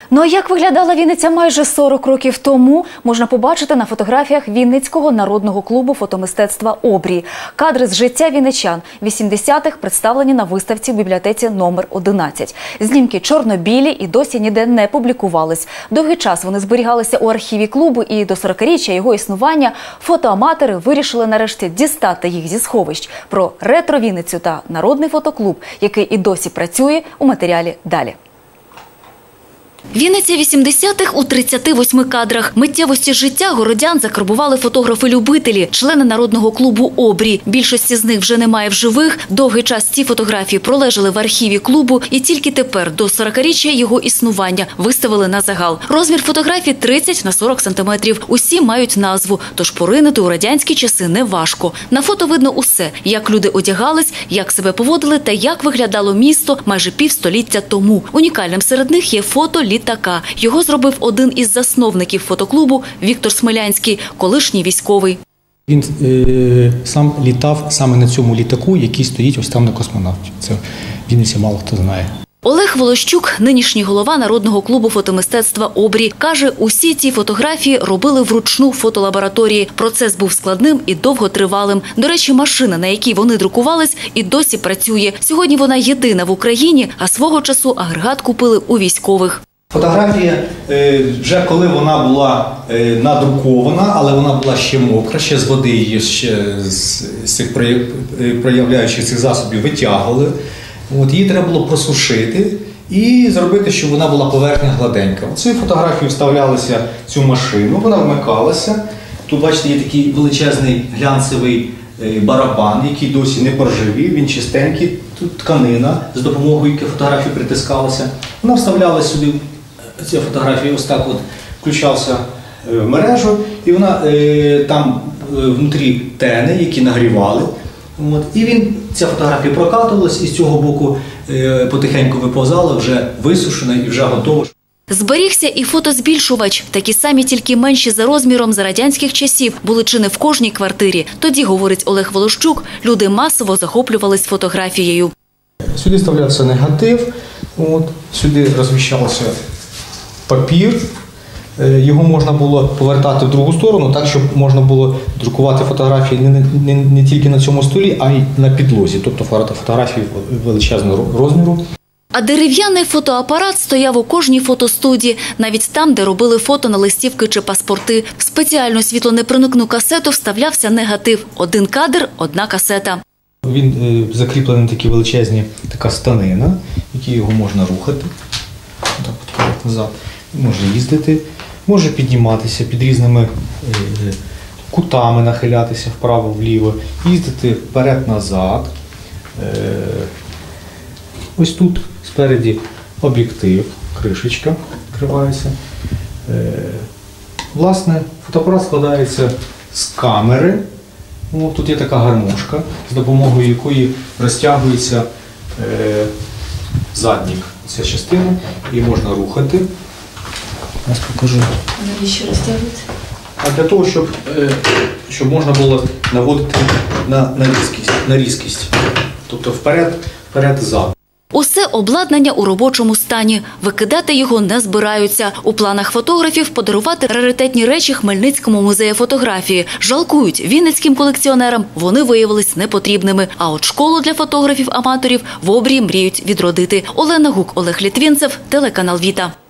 Ну а як виглядала Вінниця майже 40 років тому, можна побачити на фотографіях Вінницького народного клубу фотомистецтва «Обрій». Кадри з життя вінничан 80-х представлені на виставці в бібліотеці номер 11. Знімки чорно-білі і досі ніде не публікувались. Довгий час вони зберігалися у архіві клубу, і до 40-річчя його існування фотоаматори вирішили нарешті дістати їх зі сховищ. Про ретро-Вінницю та народний фотоклуб, який і досі працює, у матеріалі далі. Вінниця 80-х у 38 кадрах. Миттєвості життя городян закарбували фотографи-любителі, члени народного клубу «Обрій». Більшості з них вже немає в живих. Довгий час ці фотографії пролежали в архіві клубу, і тільки тепер, до 40-річчя його існування, виставили на загал. Розмір фотографій 30 на 40 сантиметрів. Усі мають назву, тож поринути у радянські часи не важко. На фото видно усе – як люди одягались, як себе поводили та як виглядало місто майже півстоліття тому. Унікальним серед них є фото літака. Його зробив один із засновників фотоклубу Віктор Смелянський, колишній військовий. Він сам літав саме на цьому літаку, який стоїть ось там на космонавті. Це в Вінниці мало хто знає. Олег Волощук, нинішній голова народного клубу фотомистецтва «Обрій», каже, усі ці фотографії робили вручну в фотолабораторії. Процес був складним і довготривалим. До речі, машина, на якій вони друкувались, і досі працює. Сьогодні вона єдина в Україні, а свого часу агрегат купили у військових. Фотографія, вже коли вона була надрукована, але вона була ще мокра, ще з води її ще з цих проявляючих цих засобів витягували. Її треба було просушити і зробити, щоб вона була поверхня гладенька. Ці фотографії вставлялися в цю машину, вона вмикалася. Тут, бачите, є такий величезний глянцевий барабан, який досі не поржавів, він чистенький. Тут тканина, з допомогою якої фотографії притискалася. Вона вставлялася сюди, ця фотографія ось так от включався в мережу, і вона там внутрі тени, які нагрівали. І ця фотографія прокатувалась, і з цього боку потихеньку виповзала, вже висушена і вже готова. Зберігся і фотозбільшувач. Такі самі, тільки менші за розміром, за радянських часів, були чи не в кожній квартирі. Тоді, говорить Олег Волощук, люди масово захоплювались фотографією. Сюди вставлявся негатив, сюди розміщався папір. Його можна було повертати в другу сторону, так, щоб можна було друкувати фотографії не тільки на цьому столі, а й на підлозі. Тобто фотографії величезного розміру. А дерев'яний фотоапарат стояв у кожній фотостудії, навіть там, де робили фото на листівки чи паспорти. В спеціальну світлонепроникну касету вставлявся негатив. Один кадр – одна касета. Він закріплений на такі величезні, така станина, які його можна рухати. Так, назад. Може їздити, може підніматися під різними кутами, нахилятися вправо-вліво, їздити вперед-назад. Ось тут спереді об'єктив, кришечка відкривається. Власне, фотоапарат складається з камери. Тут є така гармошка, з допомогою якої розтягується заднік. Ця частина, її можна рухати. Зараз покажу. Навіщо розтягується? А для того, щоб можна було наводити на різкість. Тобто вперед-зад. Усе обладнання у робочому стані. Викидати його не збираються. У планах фотографів подарувати раритетні речі Хмельницькому музею фотографії. Жалкують, вінницьким колекціонерам вони виявились непотрібними. А от школу для фотографів-аматорів в Обрії мріють відродити. Олена Гук, Олег Літвінцев, телеканал «Віта».